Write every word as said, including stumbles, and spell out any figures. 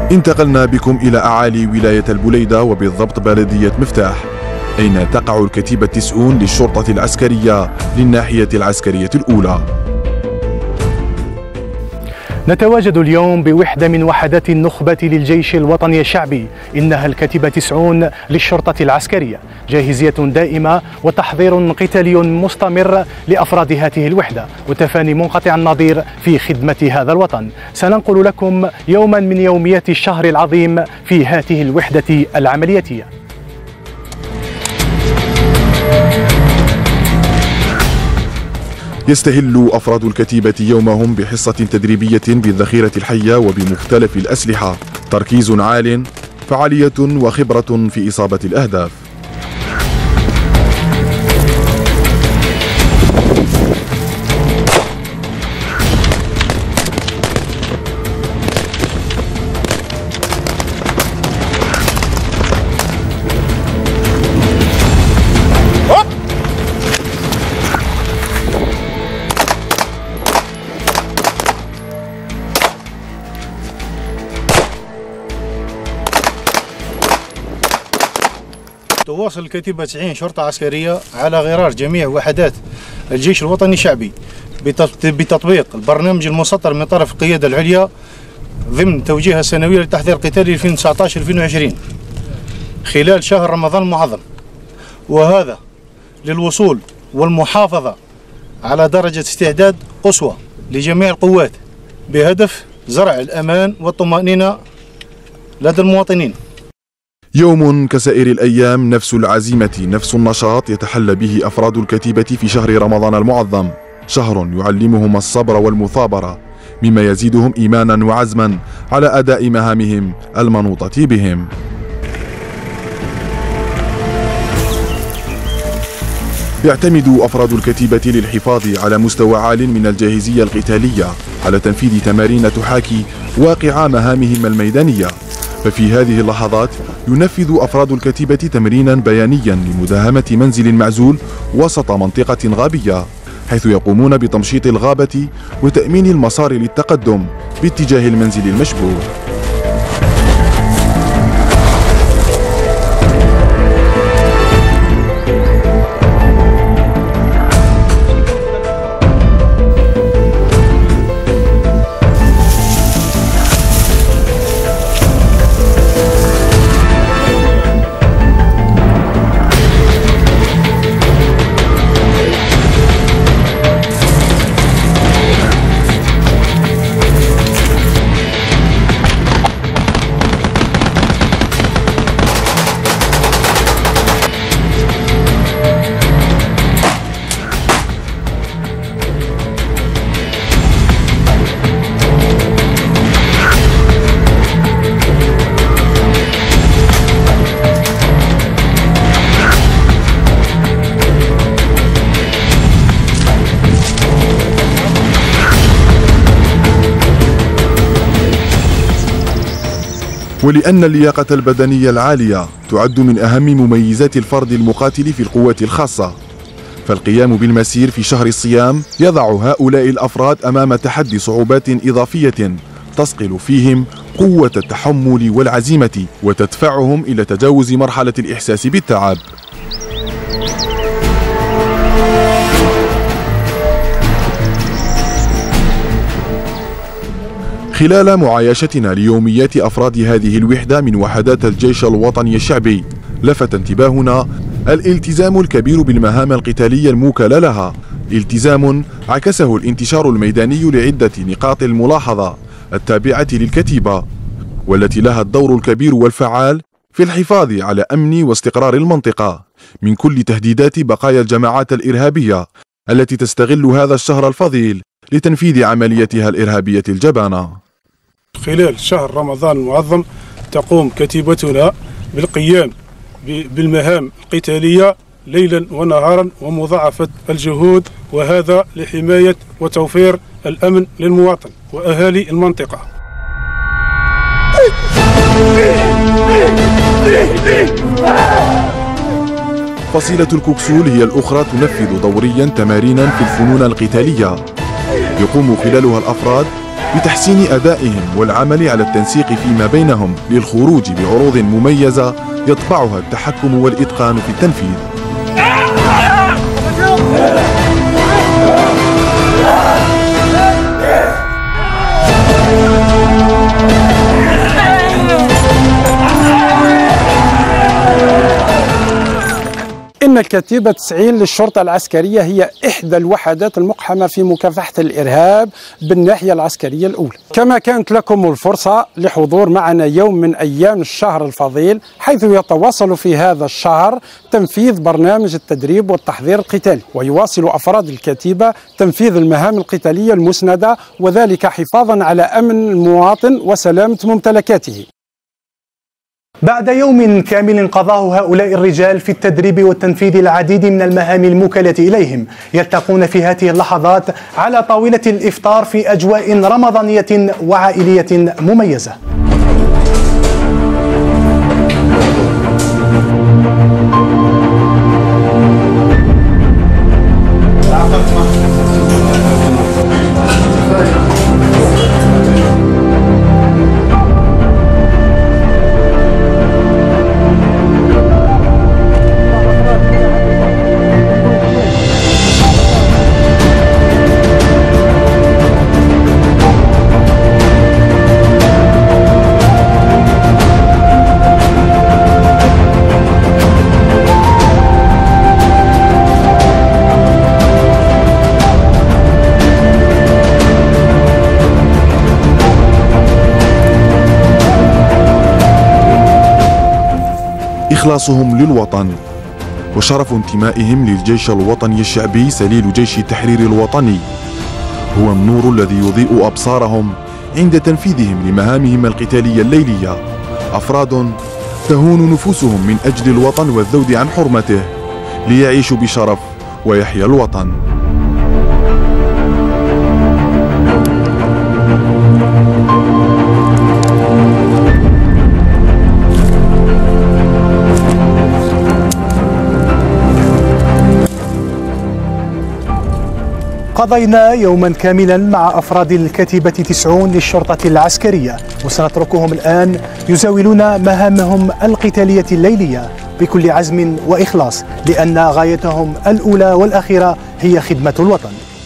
انتقلنا بكم إلى أعالي ولاية البليدة وبالضبط بلدية مفتاح، أين تقع الكتيبة التسعون للشرطة العسكرية للناحية العسكرية الأولى. نتواجد اليوم بوحدة من وحدات النخبة للجيش الوطني الشعبي، إنها الكتيبة تسعون للشرطة العسكرية، جاهزية دائمة وتحضير قتالي مستمر لأفراد هذه الوحدة وتفاني منقطع النظير في خدمة هذا الوطن. سننقل لكم يوما من يوميات الشهر العظيم في هذه الوحدة العملياتية. يستهل أفراد الكتيبة يومهم بحصة تدريبية بالذخيرة الحية وبمختلف الأسلحة، تركيز عال، فعالية وخبرة في إصابة الأهداف. تواصل الكتيبة تسعين شرطة عسكرية على غرار جميع وحدات الجيش الوطني الشعبي بتطبيق البرنامج المسطر من طرف القيادة العليا ضمن توجيهها السنوية للتحضير القتالي ألفين وتسعة عشر ألفين وعشرين خلال شهر رمضان المعظم، وهذا للوصول والمحافظة على درجة استعداد قصوى لجميع القوات بهدف زرع الأمان والطمأنينة لدى المواطنين. يوم كسائر الأيام، نفس العزيمة نفس النشاط يتحلى به أفراد الكتيبة في شهر رمضان المعظم، شهر يعلمهم الصبر والمثابرة، مما يزيدهم إيمانا وعزما على أداء مهامهم المنوطة بهم. يعتمد أفراد الكتيبة للحفاظ على مستوى عال من الجاهزية القتالية على تنفيذ تمارين تحاكي واقع مهامهم الميدانية. ففي هذه اللحظات ينفذ أفراد الكتيبة تمرينا بيانيا لمداهمة منزل معزول وسط منطقة غابية، حيث يقومون بتمشيط الغابة وتأمين المسار للتقدم باتجاه المنزل المشبوه. ولأن اللياقة البدنية العالية تعد من أهم مميزات الفرد المقاتل في القوات الخاصة، فالقيام بالمسير في شهر الصيام يضع هؤلاء الأفراد أمام تحدي صعوبات إضافية تصقل فيهم قوة التحمل والعزيمة وتدفعهم إلى تجاوز مرحلة الإحساس بالتعب. خلال معايشتنا ليوميات أفراد هذه الوحدة من وحدات الجيش الوطني الشعبي، لفت انتباهنا الالتزام الكبير بالمهام القتالية الموكلة لها، التزام عكسه الانتشار الميداني لعدة نقاط الملاحظة التابعة للكتيبة، والتي لها الدور الكبير والفعال في الحفاظ على أمن واستقرار المنطقة من كل تهديدات بقايا الجماعات الإرهابية التي تستغل هذا الشهر الفضيل لتنفيذ عمليتها الإرهابية الجبانة. خلال شهر رمضان المعظم تقوم كتيبتنا بالقيام بالمهام القتالية ليلا ونهارا ومضاعفة الجهود، وهذا لحماية وتوفير الأمن للمواطن وأهالي المنطقة. فصيلة الكوكسول هي الأخرى تنفذ دوريا تمارينا في الفنون القتالية، يقوم خلالها الأفراد بتحسين أدائهم والعمل على التنسيق فيما بينهم للخروج بعروض مميزة يطبعها التحكم والإتقان في التنفيذ. إن الكتيبة تسعين للشرطة العسكرية هي إحدى الوحدات المقحمة في مكافحة الإرهاب بالناحية العسكرية الأولى. كما كانت لكم الفرصة لحضور معنا يوم من أيام الشهر الفضيل، حيث يتواصل في هذا الشهر تنفيذ برنامج التدريب والتحضير القتالي، ويواصل أفراد الكتيبة تنفيذ المهام القتالية المسندة، وذلك حفاظا على أمن المواطن وسلامة ممتلكاته. بعد يوم كامل قضاه هؤلاء الرجال في التدريب والتنفيذ العديد من المهام الموكلة إليهم، يلتقون في هذه اللحظات على طاولة الإفطار في أجواء رمضانية وعائلية مميزة. إخلاصهم للوطن وشرف انتمائهم للجيش الوطني الشعبي سليل جيش التحرير الوطني هو النور الذي يضيء أبصارهم عند تنفيذهم لمهامهم القتالية الليلية. أفراد تهون نفوسهم من أجل الوطن والذود عن حرمته ليعيشوا بشرف ويحيا الوطن. قضينا يوما كاملا مع أفراد الكتيبة تسعون للشرطة العسكرية، وسنتركهم الآن يزاولون مهامهم القتالية الليلية بكل عزم وإخلاص، لأن غايتهم الأولى والأخيرة هي خدمة الوطن.